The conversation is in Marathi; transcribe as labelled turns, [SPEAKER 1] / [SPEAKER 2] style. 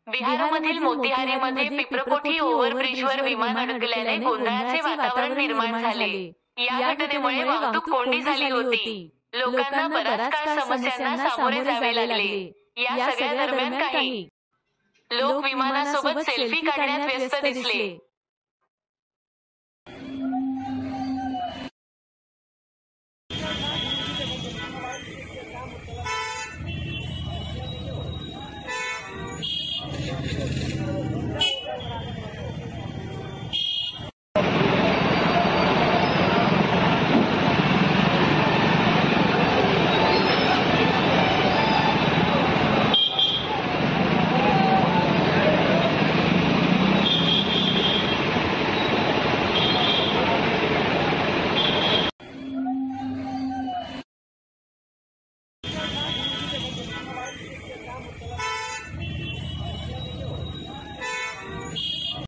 [SPEAKER 1] बिहारमधील मोतीहारीमध्ये पिपरकोठी ओव्हरब्रिजवर विमान अडकल्याने गोंधळाचे वातावरण निर्माण झाले. या घटनेमुळे वाहतूक कोंडी झाली होती. लोकांना बराच काळ समस्यांना सामोरे जावे लागले. या सगळ्या दरम्यान काही लोक विमानासोबत सेल्फी काढण्यात व्यस्त दिसले.